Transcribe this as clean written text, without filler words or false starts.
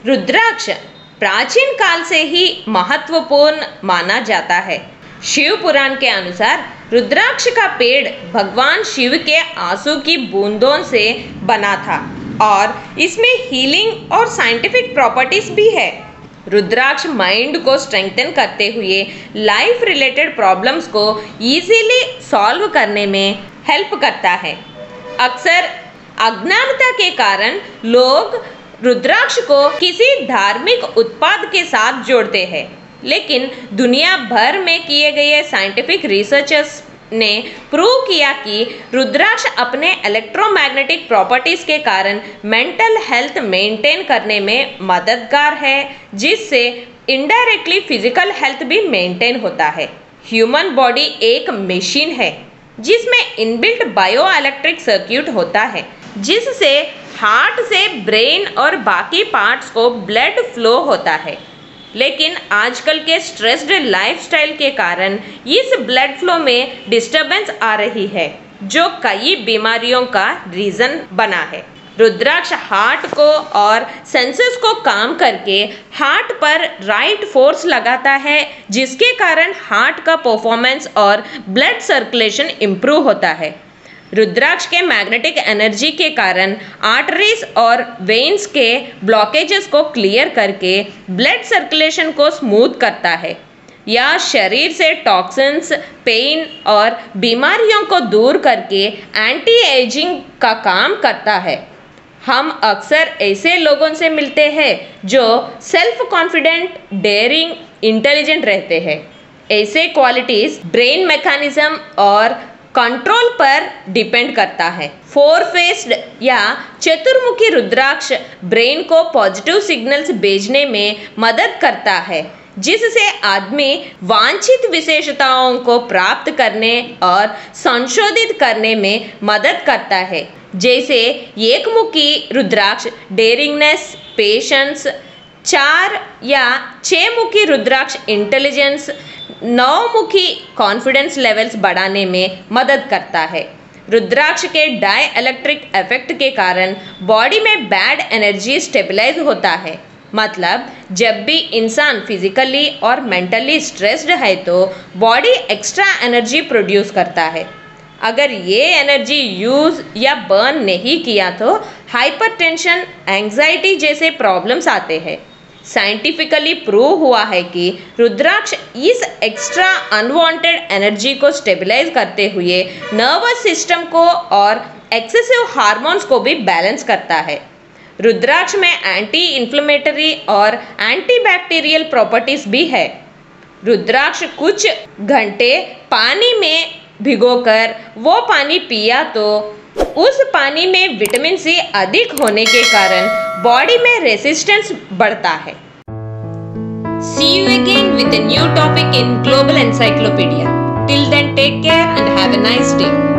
रुद्राक्ष प्राचीन काल से ही महत्वपूर्ण माना जाता है। शिव पुराण के अनुसार रुद्राक्ष का पेड़ भगवान शिव के आंसू की बूंदों से बना था और इसमें हीलिंग और साइंटिफिक प्रॉपर्टीज भी है। रुद्राक्ष माइंड को स्ट्रेंथन करते हुए लाइफ रिलेटेड प्रॉब्लम्स को इजीली सॉल्व करने में हेल्प करता है। अक्सर अज्ञानता के कारण लोग रुद्राक्ष को किसी धार्मिक उत्पाद के साथ जोड़ते हैं, लेकिन दुनिया भर में किए गए साइंटिफिक रिसर्चर्स ने प्रूव किया कि रुद्राक्ष अपने इलेक्ट्रोमैग्नेटिक प्रॉपर्टीज के कारण मेंटल हेल्थ मेंटेन करने में मददगार है, जिससे इनडायरेक्टली फिजिकल हेल्थ भी मेंटेन होता है। ह्यूमन बॉडी एक मशीन है जिसमें इनबिल्ट बायो इलेक्ट्रिक सर्किट होता है, जिससे हार्ट से ब्रेन और बाकी पार्ट्स को ब्लड फ्लो होता है। लेकिन आजकल के स्ट्रेस्ड लाइफस्टाइल के कारण इस ब्लड फ्लो में डिस्टरबेंस आ रही है, जो कई बीमारियों का रीजन बना है। रुद्राक्ष हार्ट को और सेंसेस को काम करके हार्ट पर राइट फोर्स लगाता है, जिसके कारण हार्ट का परफॉर्मेंस और ब्लड सर्कुलेशन इम्प्रूव होता है। रुद्राक्ष के मैग्नेटिक एनर्जी के कारण आर्टरीज और वेन्स के ब्लॉकेजेस को क्लियर करके ब्लड सर्कुलेशन को स्मूथ करता है। यह शरीर से टॉक्सिन्स, पेन और बीमारियों को दूर करके एंटी एजिंग का काम करता है। हम अक्सर ऐसे लोगों से मिलते हैं जो सेल्फ कॉन्फिडेंट, डेयरिंग, इंटेलिजेंट रहते हैं। ऐसे क्वालिटीज ब्रेन मैकेनिज्म और कंट्रोल पर डिपेंड करता है। फोर फेस्ड या चतुर्मुखी रुद्राक्ष ब्रेन को पॉजिटिव सिग्नल्स भेजने में मदद करता है, जिससे आदमी वांछित विशेषताओं को प्राप्त करने और संशोधित करने में मदद करता है। जैसे एकमुखी रुद्राक्ष डेयरिंगनेस, पेशेंस, 4 या 6 मुखी रुद्राक्ष इंटेलिजेंस, 9 मुखी कॉन्फिडेंस लेवल्स बढ़ाने में मदद करता है। रुद्राक्ष के डाई इलेक्ट्रिक इफेक्ट के कारण बॉडी में बैड एनर्जी स्टेबलाइज होता है। मतलब जब भी इंसान फिजिकली और मेंटली स्ट्रेस्ड है तो बॉडी एक्स्ट्रा एनर्जी प्रोड्यूस करता है। अगर ये एनर्जी यूज या बर्न नहीं किया तो हाइपरटेंशन, एंजाइटी जैसे प्रॉब्लम्स आते हैं। साइंटिफिकली प्रूव हुआ है कि रुद्राक्ष इस एक्स्ट्रा अनवांटेड एनर्जी को स्टेबलाइज करते हुए नर्वस सिस्टम को और एक्सेसिव हार्मोन्स को भी बैलेंस करता है। रुद्राक्ष में एंटी इन्फ्लेमेटरी और एंटीबैक्टीरियल प्रॉपर्टीज भी है। रुद्राक्ष कुछ घंटे पानी में भिगोकर वो पानी पिया तो उस पानी में विटामिन सी अधिक होने के कारण बॉडी में रेसिस्टेंस बढ़ता है। See you again with a new topic in Global Encyclopedia. Till then, take care and have a nice day.